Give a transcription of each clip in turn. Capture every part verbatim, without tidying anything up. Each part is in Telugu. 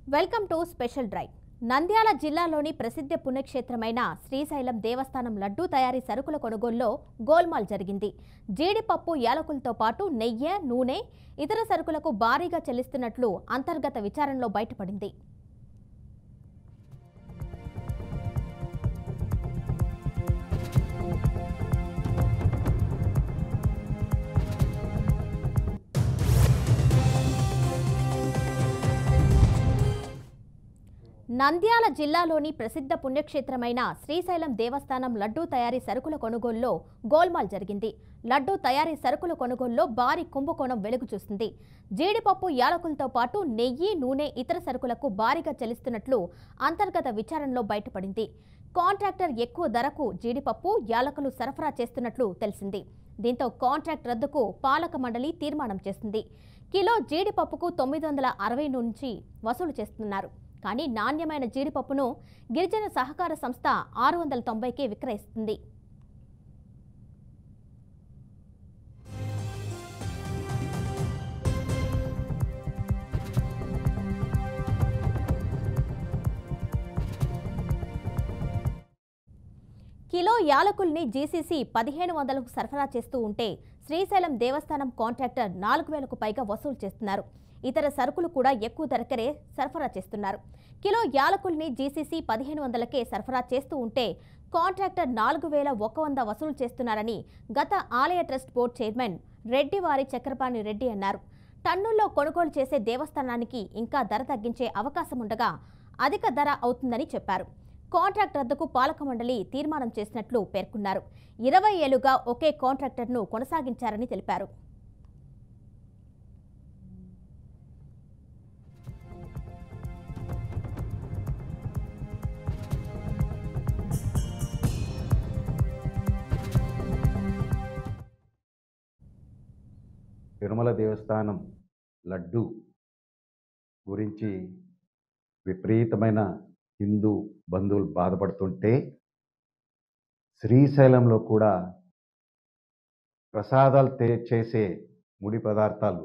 Welcome to special drive. Nandyal జిల్లాలోని ప్రసిద్ధ పుణ్యక్షేత్రమైన శ్రీశైలం దేవస్థానం లడ్డూ తయారీ సరుకుల కొనుగోలులో గోల్మాల్ జరిగింది. జీడిపప్పు, యాలకులతో పాటు నెయ్యి, నూనె, ఇతర సరుకులకు భారీగా చెల్లిస్తున్నట్లు అంతర్గత విచారణలో బయటపడింది. నంద్యాల జిల్లాలోని ప్రసిద్ధ పుణ్యక్షేత్రమైన శ్రీశైలం దేవస్థానం లడ్డూ తయారీ సరుకుల కొనుగోలులో గోల్మాల్ జరిగింది. లడ్డూ తయారీ సరుకుల కొనుగోలులో భారీ కుంభకోణం వెలుగు చూస్తుంది. జీడిపప్పు, యాలకులతో పాటు నెయ్యి, నూనె, ఇతర సరుకులకు భారీగా చెల్లిస్తున్నట్లు అంతర్గత విచారణలో బయటపడింది. కాంట్రాక్టర్ ఎక్కువ ధరకు జీడిపప్పు, యాలకులు సరఫరా చేస్తున్నట్లు తెలిసింది. దీంతో కాంట్రాక్ట్ రద్దుకు పాలక మండలి తీర్మానం చేసింది. కిలో జీడిపప్పుకు తొమ్మిది వందల అరవై నుంచి వసూలు చేస్తున్నారు. కానీ నాణ్యమైన జీడిపప్పును గిరిజన సహకార సంస్థ ఆరు వందల తొంభైకి విక్రయిస్తుంది. కిలో యాలకుల్ని జీసీసీ పదిహేను వందలకు సరఫరా చేస్తూ ఉంటే శ్రీశైలం దేవస్థానం కాంట్రాక్టర్ నాలుగు వేలకు పైగా వసూలు చేస్తున్నారు. ఇతర సరుకులు కూడా ఎక్కువ ధరకే సరఫరా చేస్తున్నారు. కిలో యాలకుల్ని జీసీసీ పదిహేను వందలకే సరఫరా చేస్తూ ఉంటే కాంట్రాక్టర్ నాలుగు వేల ఒక వంద వసూలు చేస్తున్నారని గత ఆలయ trust board chairman Reddivari Chakrapani Reddy అన్నారు. టన్నుల్లో కొనుగోలు చేసే దేవస్థానానికి ఇంకా ధర తగ్గించే అవకాశం ఉండగా అధిక ధర అవుతుందని చెప్పారు. కాంట్రాక్ట్ రద్దుకు పాలక మండలి తీర్మానం చేసినట్లు పేర్కొన్నారు. ఇరవై ఏళ్లుగా ఒకే కాంట్రాక్టర్ను కొనసాగించారని తెలిపారు. తిరుమల దేవస్థానం లడ్డు గురించి విపరీతమైన హిందూ బంధువులు బాధపడుతుంటే శ్రీశైలంలో కూడా ప్రసాదాలు చేసే ముడి పదార్థాలు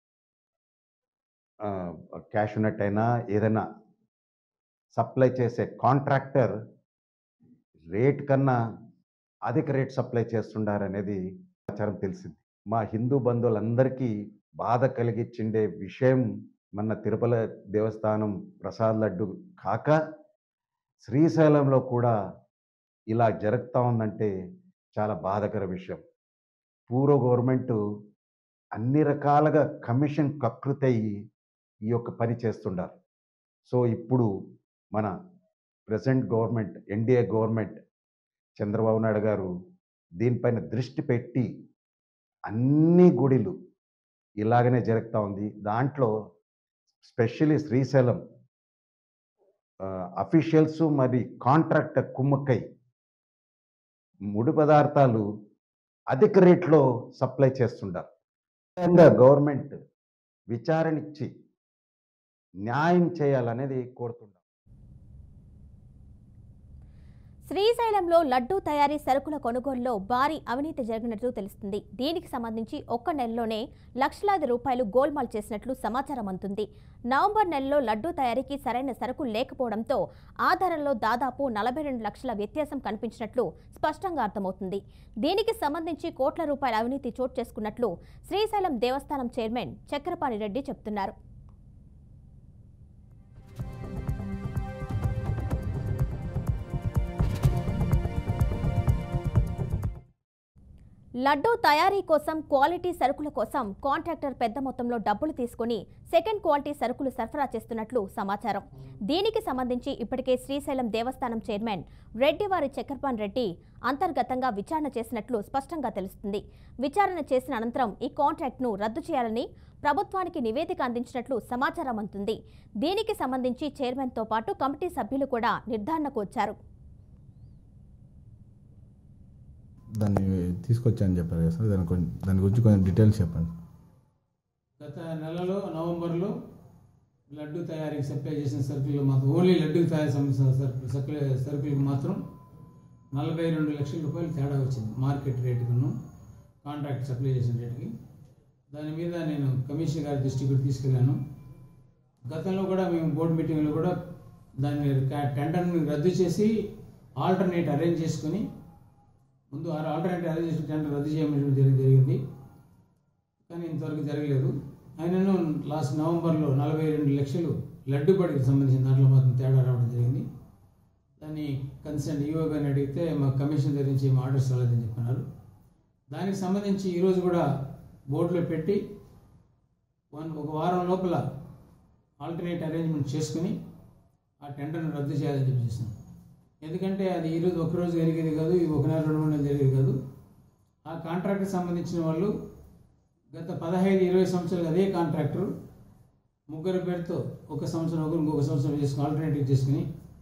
క్యాషునట్ అయినా ఏదైనా సప్లై చేసే కాంట్రాక్టర్ రేట్ కన్నా అధిక రేట్ సప్లై చేస్తుండారనేది సమాచారం తెలిసింది. మా హిందూ బంధువులందరికీ బాధ కలిగించిండే విషయం మన తిరుపతి దేవస్థానం ప్రసాద్ లడ్డు కాక శ్రీశైలంలో కూడా ఇలా జరుగుతూ ఉందంటే చాలా బాధాకర విషయం. పూర్వ గవర్నమెంట్ అన్ని రకాలుగా కమిషన్ కకృతయ్యి ఈ యొక్క పని చేస్తుండారు. సో ఇప్పుడు మన present government, NDA government, Chandrababu Naidu గారు దీనిపైన దృష్టి పెట్టి అన్ని గుడిలు ఇలాగనే జరుగుతూ ఉంది. దాంట్లో స్పెషల్లీ శ్రీశైలం అఫీషియల్స్ మరి కాంట్రాక్టర్ కుమ్మక్కై ముడి పదార్థాలు అధిక రేట్లో సప్లై చేస్తుంటారు. గవర్నమెంట్ విచారణ ఇచ్చి న్యాయం చేయాలనేది కోరుతుంటారు. శ్రీశైలంలో లడ్డూ తయారీ సరుకుల కొనుగోలులో భారీ అవినీతి జరిగినట్లు తెలుస్తుంది. దీనికి సంబంధించి ఒక్క నెలలోనే లక్షలాది రూపాయలు గోల్మాల్ చేసినట్లు సమాచారం అందుతుంది. నవంబర్ నెలలో లడ్డూ తయారీకి సరైన సరుకులు లేకపోవడంతో ఆ ధరల్లో దాదాపు నలభై రెండు లక్షల వ్యత్యాసం కనిపించినట్లు స్పష్టంగా అర్థమవుతుంది. దీనికి సంబంధించి కోట్ల రూపాయల అవినీతి చోటు చేసుకున్నట్లు శ్రీశైలం దేవస్థానం చైర్మన్ చక్రపాణి రెడ్డి చెబుతున్నారు. లడ్డూ తయారీ కోసం, క్వాలిటీ సరుకుల కోసం కాంట్రాక్టర్ పెద్ద మొత్తంలో డబ్బులు తీసుకుని సెకండ్ క్వాలిటీ సరుకులు సరఫరా చేస్తున్నట్లు సమాచారం. దీనికి సంబంధించి ఇప్పటికే శ్రీశైలం దేవస్థానం చైర్మన్ రెడ్డివారి చక్రపాణి రెడ్డి అంతర్గతంగా విచారణ చేసినట్లు స్పష్టంగా తెలుస్తుంది. విచారణ చేసిన అనంతరం ఈ కాంట్రాక్ట్ను రద్దు చేయాలని ప్రభుత్వానికి నివేదిక అందించినట్లు సమాచారం అందుతుంది. దీనికి సంబంధించి చైర్మన్తో పాటు కమిటీ సభ్యులు కూడా నిర్ధారణకు వచ్చారు. దాన్ని తీసుకొచ్చాను చెప్పారు కదా సార్, దాని కొంచెం దాని గురించి కొంచెం డీటెయిల్స్ చెప్పండి. గత నెలలో నవంబర్లో లడ్డు తయారీకి సప్లై చేసిన సరుకులు మాత్రం ఓన్లీ లడ్డు తయారీ సంబంధించిన సప్లై సరుకులకు మాత్రం నలభై రెండు లక్షల రూపాయలు తేడా వచ్చింది మార్కెట్ రేటుకును కాంట్రాక్ట్ సప్లై చేసిన రేటుకి. దాని మీద నేను కమిషనర్ గారి దృష్టికి తీసుకెళ్ళాను. గతంలో కూడా మేము బోర్డు మీటింగ్లో కూడా దాన్ని టెండర్ని రద్దు చేసి ఆల్టర్నేట్ అరేంజ్ చేసుకుని ముందు ఆల్టర్నేట్ అరేంజ్ చేసి టెండర్ రద్దు చేయడం జరిగింది, కానీ ఇంతవరకు జరగలేదు. అయినను లాస్ట్ నవంబర్లో నలభై రెండు లక్షలు లడ్డుబడికి సంబంధించిన దాంట్లో మాత్రం తేడా రావడం జరిగింది. దాన్ని కన్సర్న్ ఈఓ గారిని అడిగితే మా కమిషన్ దగ్గర నుంచి మా ఆర్డర్స్ రాలేదని చెప్పన్నారు. దానికి సంబంధించి ఈరోజు కూడా బోర్డులో పెట్టి వన్ ఒక వారం లోపల ఆల్టర్నేట్ అరేంజ్మెంట్ చేసుకుని ఆ టెండర్ను రద్దు చేయాలని చెప్పి చేస్తున్నాం. ఎందుకంటే అది ఈరోజు ఒకరోజు జరిగేది కాదు, ఇది ఒక నెల రెండు మూడు నెలలు జరిగేది కాదు. ఆ కాంట్రాక్ట్కి సంబంధించిన వాళ్ళు గత పదహైదు ఇరవై సంవత్సరాలు అదే కాంట్రాక్టర్ ముగ్గురు పేరుతో ఒక సంవత్సరం ఒకరు ఇంకొక సంవత్సరం చేసుకుని ఆల్టర్నేటివ్ చేసుకుని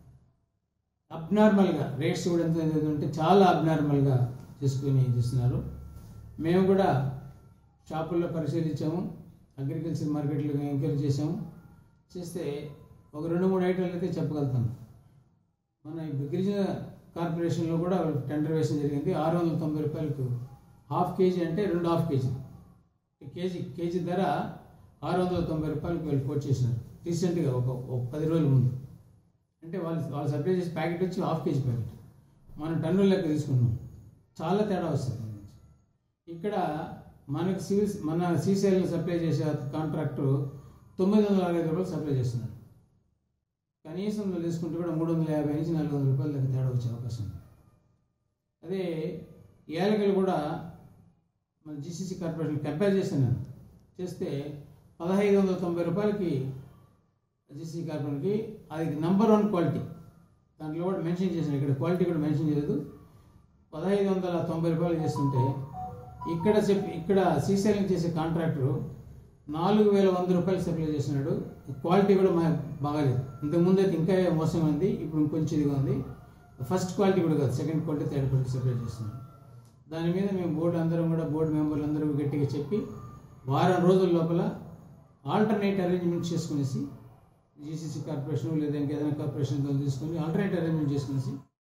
అబ్నార్మల్గా రేట్స్ కూడా ఎంత ఉంటే చాలా అబ్నార్మల్గా చేసుకుని చేస్తున్నారు. మేము కూడా షాపుల్లో పరిశీలించాము, అగ్రికల్చర్ మార్కెట్లో ఎంక్వైరీ చేసాము. చేస్తే ఒక రెండు మూడు ఐటెంలు అయితే చెప్పగలుగుతాం. మన ఇప్పుడు గిరిజన కార్పొరేషన్లో కూడా టెండర్ వేయడం జరిగింది. ఆరు వందల తొంభై రూపాయలకు హాఫ్ కేజీ అంటే రెండు హాఫ్ కేజీ కేజీ కేజీ ధర ఆరు వందల తొంభై రూపాయలకు వీళ్ళు కోట్ చేసినారు రీసెంట్గా ఒక ఒక పది రోజుల ముందు. అంటే వాళ్ళు వాళ్ళు సప్లై చేసే ప్యాకెట్ వచ్చి హాఫ్ కేజీ ప్యాకెట్, మనం టన్నుల లెక్క తీసుకున్నాం. చాలా తేడా వస్తుంది. ఇక్కడ మనకు సివిల్ మన శ్రీశైలం సప్లై చేసే కాంట్రాక్టర్ తొమ్మిది వందల అరవై రూపాయలు సప్లై చేస్తున్నాడు. కనీసం తీసుకుంటే కూడా మూడు వందల యాభై నుంచి నాలుగు వందల రూపాయల దగ్గర తేడా వచ్చే అవకాశం ఉంది. అదే యాలకులు కూడా మన జీసీసీ కార్పొరేషన్ కంపేర్ చేశాను, చేస్తే పదహైదు వందల తొంభై రూపాయలకి జీసీసీ కార్పొరేషన్కి అది నెంబర్ వన్ క్వాలిటీ. దాంట్లో కూడా మెన్షన్ చేశాను, ఇక్కడ క్వాలిటీ కూడా మెన్షన్ చేయలేదు. పదహైదు వందల తొంభై రూపాయలు చేస్తుంటే ఇక్కడ చెప్పి ఇక్కడ శ్రీశైలం చేసే కాంట్రాక్టరు నాలుగు వేల వంద రూపాయలు సప్లై చేస్తున్నాడు. క్వాలిటీ కూడా మా బాగాలేదు. ఇంతకుముందు అయితే ఇంకా మోసంగా ఉంది, ఇప్పుడు ఇంకొంచెం ఇదిగా ఉంది. ఫస్ట్ క్వాలిటీ కూడా కాదు, second quality third quality supply చేస్తున్నాడు. దాని మీద మేము బోర్డు అందరం కూడా బోర్డు మెంబర్లు అందరూ గట్టిగా చెప్పి వారం రోజుల లోపల ఆల్టర్నేట్ అరేంజ్మెంట్ చేసుకునేసి జీసీసీ కార్పొరేషన్ లేదా ఇంకేదైనా కార్పొరేషన్తో తీసుకొని ఆల్టర్నేట్ అరేంజ్మెంట్ చేసుకునేసి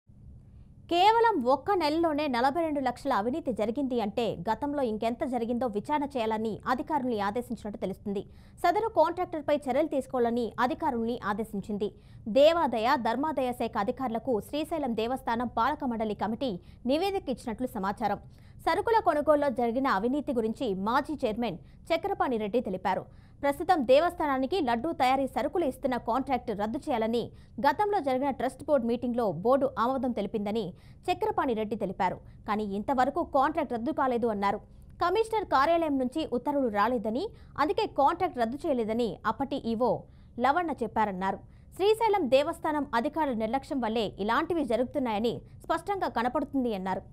కేవలం ఒక్క నెలలోనే నలభై రెండు లక్షల అవినీతి జరిగింది అంటే గతంలో ఇంకెంత జరిగిందో విచారణ చేయాలని అధికారుల్ని ఆదేశించినట్టు తెలుస్తుంది. సదరు కాంట్రాక్టర్పై చర్యలు తీసుకోవాలని అధికారుల్ని ఆదేశించింది. దేవాదాయ ధర్మాదాయ శాఖ అధికారులకు శ్రీశైలం దేవస్థానం పాలక మండలి కమిటీ నివేదిక ఇచ్చినట్లు సమాచారం. సరుకుల కొనుగోలులో జరిగిన అవినీతి గురించి మాజీ చైర్మన్ చక్రపాణి రెడ్డి తెలిపారు. ప్రస్తుతం దేవస్థానానికి లడ్డూ తయారీ సరుకులు ఇస్తున్న కాంట్రాక్ట్ రద్దు చేయాలని గతంలో జరిగిన ట్రస్ట్ బోర్డు మీటింగ్లో బోర్డు ఆమోదం తెలిపిందని చక్రపాణి రెడ్డి తెలిపారు. కానీ ఇంతవరకు కాంట్రాక్ట్ రద్దు కాలేదు అన్నారు. కమిషనర్ కార్యాలయం నుంచి ఉత్తర్వులు రాలేదని, అందుకే కాంట్రాక్ట్ రద్దు చేయలేదని అప్పటి ఈవో లవణ్ణ చెప్పారన్నారు. శ్రీశైలం దేవస్థానం అధికారుల నిర్లక్ష్యం వల్లే ఇలాంటివి జరుగుతున్నాయని స్పష్టంగా కనపడుతుంది అన్నారు.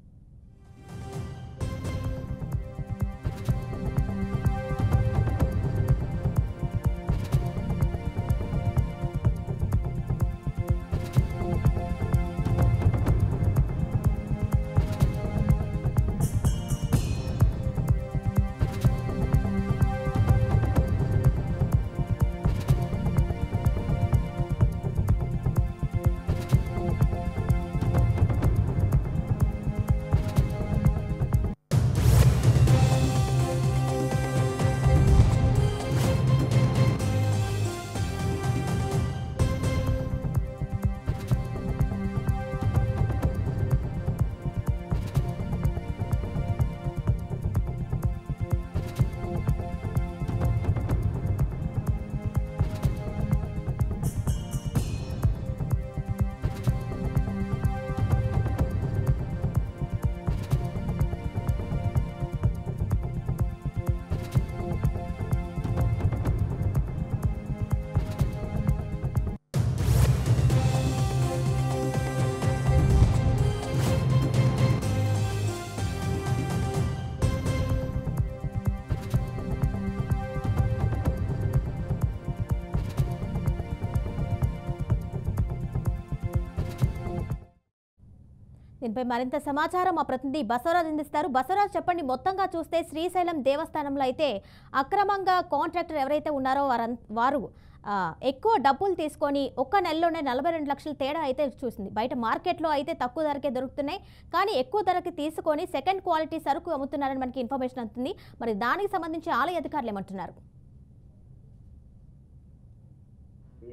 దీనిపై మరింత సమాచారం మా ప్రతినిధి బసవరాజ్ అందిస్తారు. బసవరాజ్ చెప్పండి, మొత్తంగా చూస్తే శ్రీశైలం దేవస్థానంలో అయితే అక్రమంగా కాంట్రాక్టర్ ఎవరైతే ఉన్నారో వారు వారు ఎక్కువ డబ్బులు తీసుకొని ఒక్క నెలలోనే నలభై రెండు లక్షల తేడా అయితే చూసింది. బయట మార్కెట్లో అయితే తక్కువ ధరకే దొరుకుతున్నాయి, కానీ ఎక్కువ ధరకి తీసుకొని సెకండ్ క్వాలిటీ సరుకు అమ్ముతున్నారని మనకి ఇన్ఫర్మేషన్ అందుతుంది. మరి దానికి సంబంధించి ఆలయ అధికారులు ఏమంటున్నారు?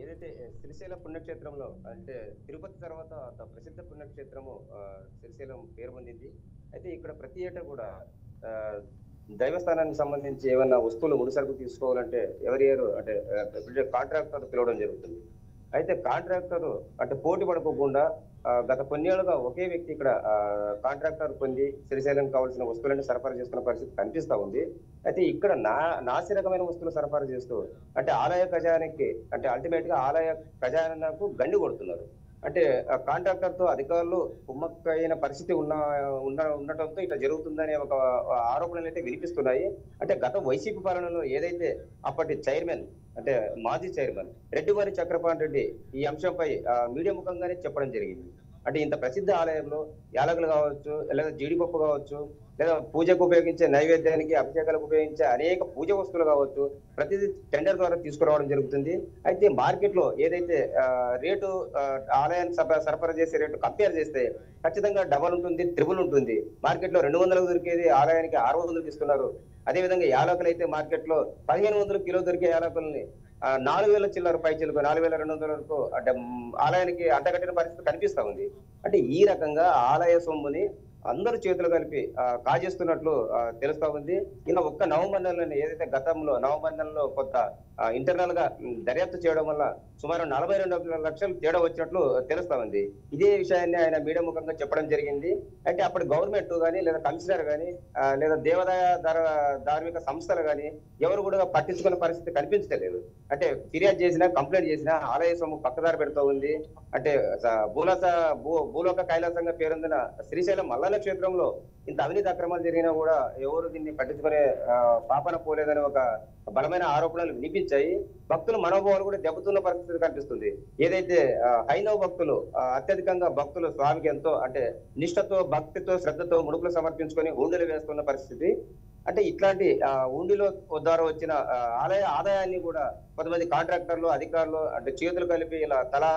ఏదైతే శ్రీశైలం పుణ్యక్షేత్రంలో అంటే తిరుపతి తర్వాత అంత ప్రసిద్ధ పుణ్యక్షేత్రము శ్రీశైలం పేరు పొందింది. అయితే ఇక్కడ ప్రతి ఏటా కూడా ఆ దైవస్థానానికి సంబంధించి ఏమైనా వస్తువులు ముడిసరుకు తీసుకోవాలంటే ఎవరి ఇయర్ అంటే కాంట్రాక్టర్ పిలవడం జరుగుతుంది. అయితే కాంట్రాక్టర్ అంటే పోటీ పడుకోకుండా గత కొన్నేళ్లుగా ఒకే వ్యక్తి ఇక్కడ కాంట్రాక్టర్ పొంది శ్రీశైలం కావాల్సిన వస్తువులను సరఫరా చేస్తున్న పరిస్థితి కనిపిస్తా ఉంది. అయితే ఇక్కడ నా నాసి రకమైన వస్తువులు సరఫరా చేస్తూ అంటే ఆలయ ఖజానాకి అంటే అల్టిమేట్ గా ఆలయ ఖజానాకు గండి కొడుతున్నారు. అంటే కాంట్రాక్టర్ తో అధికారులు కుమ్మక్కైన పరిస్థితి ఉన్న ఉన్న ఉండటంతో ఇట్లా జరుగుతుందనే ఒక ఆరోపణలు అయితే వినిపిస్తున్నాయి. అంటే గత వైసీపీ పాలనలో ఏదైతే అప్పటి చైర్మన్ అంటే మాజీ చైర్మన్ రెడ్డివారి చక్రపాణి రెడ్డి ఈ అంశంపై మీడియా ముఖంగానే చెప్పడం జరిగింది. అంటే ఇంత ప్రసిద్ధ ఆలయంలో యాలకులు కావచ్చు, లేదా జీడిపప్పు కావచ్చు, లేదా పూజకు ఉపయోగించే నైవేద్యానికి అభిషేకాలకు ఉపయోగించే అనేక పూజ వస్తువులు కావచ్చు ప్రతిదీ టెండర్ ద్వారా తీసుకురావడం జరుగుతుంది. అయితే మార్కెట్ లో ఏదైతే రేటు ఆలయానికి సరఫరా చేసే రేటు కంపేర్ చేస్తే ఖచ్చితంగా డబల్ ఉంటుంది, త్రిబుల్ ఉంటుంది. మార్కెట్ లో రెండు వందలకు దొరికేది ఆలయానికి ఆరు వందలకు ఇస్తున్నారు. అదేవిధంగా యాలకులు అయితే మార్కెట్ లో పదిహేను వందలు కిలో దొరికే యాలకుల్ని నాలుగు వేల చిల్లర పైచీలకు నాలుగు వేల రెండు వందల వరకు అంటే ఆలయానికి అంటగట్టిన పరిస్థితి కనిపిస్తా ఉంది. అంటే ఈ రకంగా ఆలయ సొమ్ముని అందరూ చేతులు కలిపి కాజేస్తున్నట్లు తెలుస్తా ఉంది. ఇలా ఒక్క నవంబర్ నెలలో ఏదైతే గతంలో నవంబర్ నెలలో కొంత ఇంటర్నల్ గా దర్యాప్తు చేయడం వల్ల సుమారు నలభై రెండు లక్షలు తేడా వచ్చినట్లు తెలుస్తా ఉంది. ఇదే విషయాన్ని ఆయన మీడియా ముఖంగా చెప్పడం జరిగింది. అంటే అప్పుడు గవర్నమెంట్ కానీ లేదా కమిషనర్ కానీ లేదా దేవాదాయ ధార్మిక సంస్థలు కానీ ఎవరు కూడా పట్టించుకునే పరిస్థితి కనిపించలేదు. అంటే ఫిర్యాదు చేసినా కంప్లైంట్ చేసినా ఆలయ సొమ్ము పక్కదారి పెడుతూ ఉంది. అంటే భూలస భూ భూలోక కైలాసంగా పేరొందిన శ్రీశైలం మల్లన్న క్షేత్రంలో ఇంత అవినీతి అక్రమాలు జరిగినా కూడా ఎవరు దీన్ని పట్టించుకునే పాపన పోలేదని ఒక బలమైన ఆరోపణలు వినిపించాయి. భక్తుల మనోభావాలు కూడా దెబ్బతున్న పరిస్థితి కనిపిస్తుంది. ఏదైతే హైందవ భక్తులు అత్యధికంగా భక్తులు స్వామికి ఎంతో అంటే నిష్ఠతో భక్తితో శ్రద్ధతో ముడుపులు సమర్పించుకొని హుండీలు వేస్తున్న పరిస్థితి. అంటే ఇట్లాంటి హుండీలో ద్వారా వచ్చిన ఆలయ ఆదాయాన్ని కూడా కొంతమంది కాంట్రాక్టర్లు అధికారులు అంటే చేతులు కలిపి ఇలా తలా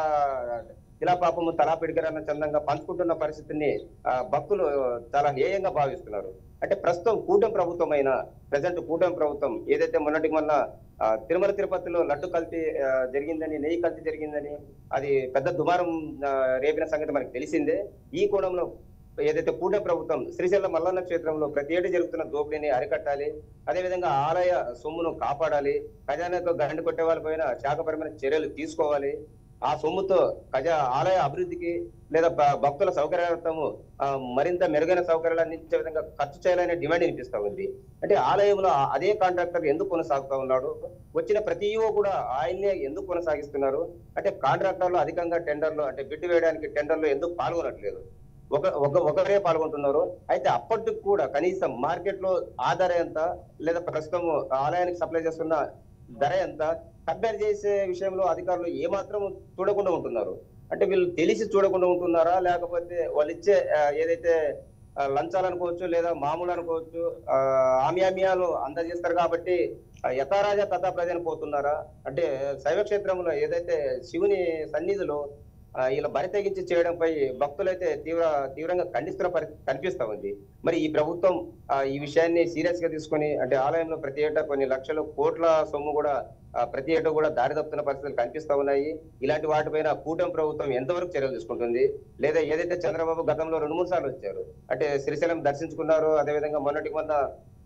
ఇలా పాపము తలా పిడికరన్న చందంగా పంచుకుంటున్న పరిస్థితిని భక్తులు చాలా హేయంగా భావిస్తున్నారు. అంటే ప్రస్తుతం కూటమి ప్రభుత్వం అయిన ప్రజెంట్ కూటమి ప్రభుత్వం ఏదైతే మొన్నటికి మొన్న తిరుమల తిరుపతిలో లడ్డు కల్తీ జరిగిందని నెయ్యి కల్తీ జరిగిందని అది పెద్ద దుమారం రేపిన సంగతి మనకు తెలిసిందే. ఈ కోణంలో ఏదైతే కూటమి ప్రభుత్వం శ్రీశైలం మల్లన్న క్షేత్రంలో ప్రతి ఏడు జరుగుతున్న దోపిడీని అరికట్టాలి, అదేవిధంగా ఆలయ సొమ్మును కాపాడాలి, ఖజానాతో గండి కొట్టే వాళ్ళపైన శాఖపరమైన చర్యలు తీసుకోవాలి, ఆ సొమ్ముతో ఖజా ఆలయ అభివృద్ధికి లేదా భక్తుల సౌకర్యార్థము మరింత మెరుగైన సౌకర్యాలు అందించే విధంగా ఖర్చు చేయాలనే డిమాండ్ వినిపిస్తా ఉంది. అంటే ఆలయంలో అదే కాంట్రాక్టర్ ఎందుకు కొనసాగుతా ఉన్నాడు, వచ్చిన ప్రతి ఈవో కూడా ఆయన్నే ఎందుకు కొనసాగిస్తున్నారు, అంటే కాంట్రాక్టర్లు అధికంగా టెండర్లు అంటే బిడ్డు వేయడానికి టెండర్లు ఎందుకు పాల్గొనట్లేదు, ఒక ఒక ఒకరే పాల్గొంటున్నారు. అయితే అప్పటికి కూడా కనీసం మార్కెట్ లో ఆ ధర ఎంత లేదా ప్రస్తుతం ఆలయానికి సప్లై చేస్తున్న ధర ఎంత కంపేర్ చేసే విషయంలో అధికారులు ఏమాత్రం చూడకుండా ఉంటున్నారు. అంటే వీళ్ళు తెలిసి చూడకుండా ఉంటున్నారా, లేకపోతే వాళ్ళు ఇచ్చే ఏదైతే లంచాలు అనుకోవచ్చు లేదా మామూలు అనుకోవచ్చు ఆమ్యామ్యాలు అందజేస్తారు కాబట్టి యథారాజా తథా ప్రజలు పోతున్నారా, అంటే శైవ క్షేత్రంలో ఏదైతే శివుని సన్నిధిలో ఇలా బరి తెగించి చేయడంపై భక్తులైతే తీవ్ర తీవ్రంగా ఖండిస్తున్న పరిస్థితి కనిపిస్తా ఉంది. మరి ఈ ప్రభుత్వం ఈ విషయాన్ని సీరియస్ గా తీసుకొని అంటే ఆలయంలో ప్రతి ఏటా కొన్ని లక్షల కోట్ల సొమ్ము కూడా ప్రతి ఏటా కూడా దారి తప్పుతున్న పరిస్థితులు కనిపిస్తా ఉన్నాయి. ఇలాంటి వాటిపైన కూటమి ప్రభుత్వం ఎంతవరకు చర్యలు తీసుకుంటుంది, లేదా ఏదైతే చంద్రబాబు గతంలో రెండు మూడు సార్లు వచ్చారు అంటే శ్రీశైలం దర్శించుకున్నారు, అదేవిధంగా మొన్నటికి మొన్న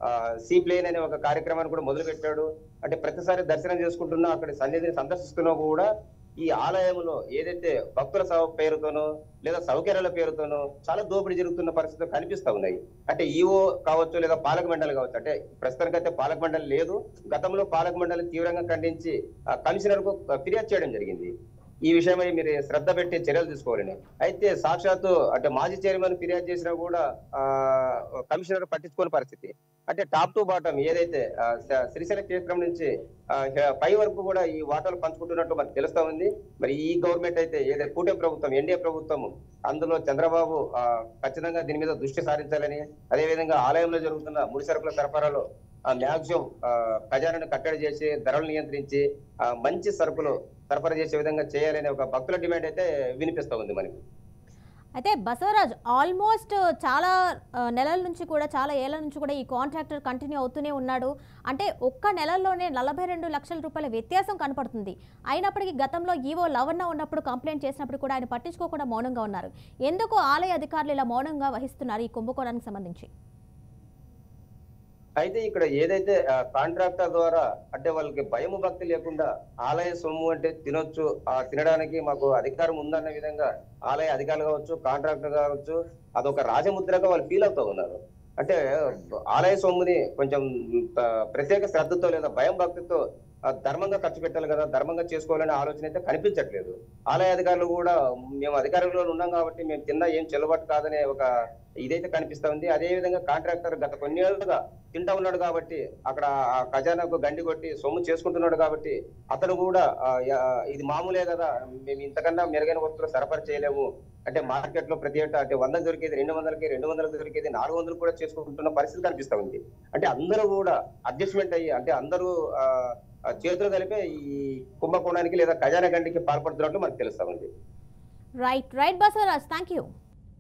సీ ప్లేన్ అనే ఒక కార్యక్రమాన్ని కూడా మొదలు పెట్టాడు. అంటే ప్రతిసారి దర్శనం చేసుకుంటున్నా అక్కడ సన్నిధిని సందర్శిస్తున్నా కూడా ఈ ఆలయంలో ఏదైతే భక్తుల పేరుతోనో లేదా సౌకర్యాల పేరుతోనో చాలా దోపిడీ జరుగుతున్న పరిస్థితులు కనిపిస్తా ఉన్నాయి. అంటే ఈఓ కావచ్చు లేదా పాలక మండలి కావచ్చు, అంటే ప్రస్తుతానికైతే పాలక మండలి లేదు, గతంలో పాలక మండలి తీవ్రంగా ఖండించి కమిషనర్ కు ఫిర్యాదు చేయడం జరిగింది. ఈ విషయమై మీరు శ్రద్ధ పెట్టి చర్యలు తీసుకోవాలని. అయితే సాక్షాత్తు అంటే మాజీ చైర్మన్ ఫిర్యాదు చేసినా కూడా ఆ కమిషనర్ పట్టించుకోని పరిస్థితి. అంటే టాప్ టు బాటం ఏదైతే శ్రీశైల క్షేత్రం నుంచి పై వరకు కూడా ఈ వాటాలు పంచుకుంటున్నట్టు మనకు తెలుస్తా ఉంది. మరి ఈ గవర్నమెంట్ అయితే ఏదైతే కూటమి ప్రభుత్వం ఎన్డీఏ ప్రభుత్వం అందులో చంద్రబాబు ఆ ఖచ్చితంగా దీని మీద దృష్టి సారించాలని, అదేవిధంగా ఆలయంలో జరుగుతున్న ముడి సరుకుల సరఫరాలో ఆ మ్యాక్సిమం ఆ ఖజానాను కట్టడి చేసి ధరలు నియంత్రించి ఆ మంచి సరుకులు సరఫరా చేసే విధంగా చేయాలనే ఒక భక్తుల డిమాండ్ అయితే వినిపిస్తా ఉంది మనకి. అయితే బసవరాజ్ ఆల్మోస్ట్ చాలా ఆ, నెలల నుంచి కూడా చాలా ఏళ్ల నుంచి కూడా ఈ కాంట్రాక్టర్ కంటిన్యూ అవుతూనే ఉన్నాడు. అంటే ఒక్క నెలల్లోనే నలభై రెండు లక్షల రూపాయల వ్యత్యాసం కనపడుతుంది. అయినప్పటికీ గతంలో ఈవో లవన్న ఉన్నప్పుడు కంప్లైంట్ చేసినప్పుడు కూడా ఆయన పట్టించుకోకుండా మౌనంగా ఉన్నారు. ఎందుకు ఆలయ అధికారులు ఇలా మౌనంగా వహిస్తున్నారు ఈ కుంభకోణానికి సంబంధించి? అయితే ఇక్కడ ఏదైతే కాంట్రాక్టర్ ద్వారా అంటే వాళ్ళకి భయము భక్తి లేకుండా ఆలయ సొమ్ము అంటే తినొచ్చు, ఆ తినడానికి మాకు అధికారం ఉందన్న విధంగా ఆలయ అధికారులు కావచ్చు, కాంట్రాక్టర్ కావచ్చు, అదొక రాజముద్రగా వాళ్ళు ఫీల్ అవుతూ ఉన్నారు. అంటే ఆలయ సొమ్ముని కొంచెం ఆ, ప్రత్యేక శ్రద్ధతో లేదా భయం భక్తితో ఆ, ధర్మంగా ఖర్చు పెట్టాలి కదా, ధర్మంగా చేసుకోవాలనే ఆలోచన అయితే కనిపించట్లేదు. ఆలయ అధికారులు కూడా మేము అధికారంలో ఉన్నాం కాబట్టి మేము తిన్నా ఏం చెల్లుబాటు కాదనే ఒక ఇదైతే కనిపిస్తా ఉంది. అదే విధంగా కాంట్రాక్టర్ గత కొన్ని ఏళ్ళుగా తింటా ఉన్నాడు కాబట్టి అక్కడ ఆ ఖజానాకు గండి కొట్టి సొమ్ము చేసుకుంటున్నాడు కాబట్టి అతను కూడా ఆ, యా- ఇది మామూలే కదా, మేము ఇంతకన్నా మెరుగైన వస్తువులు సరఫరా చేయలేము అంటే మార్కెట్ లో ప్రతి ఏటా అంటే వందకు దొరికేది రెండు వందలకి రెండు వందలకు దొరికేది నాలుగు వందలు కూడా చేసుకుంటున్న పరిస్థితి కనిపిస్తా ఉంది. అంటే అందరూ కూడా అడ్జస్ట్మెంట్ అయ్యి అంటే అందరూ ఆ ఆ చేతులు కలిపే ఈ కుంభకోణానికి లేదా ఖజానా గండికి పాల్పడుతున్నట్లు మనకు తెలుస్తా ఉంది. Right right Basavaraj, thank you.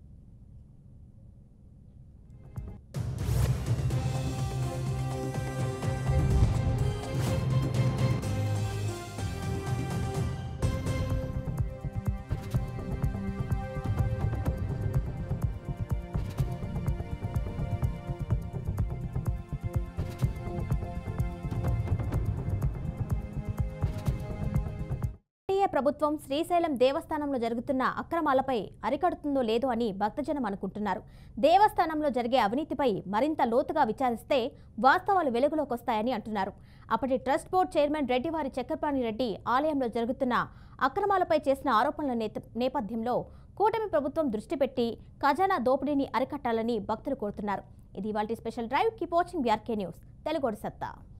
NDA ప్రభుత్వం శ్రీశైలం దేవస్థానంలో జరుగుతున్న అక్రమాలపై అరికడుతుందో లేదో అని భక్తజనం అనుకుంటున్నారు. దేవస్థానంలో జరిగే అవినీతిపై మరింత లోతుగా విచారిస్తే వాస్తవాలు వెలుగులోకి వస్తాయని అంటున్నారు. అప్పటి trust board chairman Reddivari Chakrapani Reddy ఆలయంలో జరుగుతున్న అక్రమాలపై చేసిన ఆరోపణల నేత- నేపథ్యంలో కూటమి ప్రభుత్వం దృష్టి పెట్టి ఖజానా దోపిడీని అరికట్టాలని భక్తులు కోరుతున్నారు. ఇది ఇవాల్టి special drive. Keep watching BRK News తెలుగోడి సత్తా.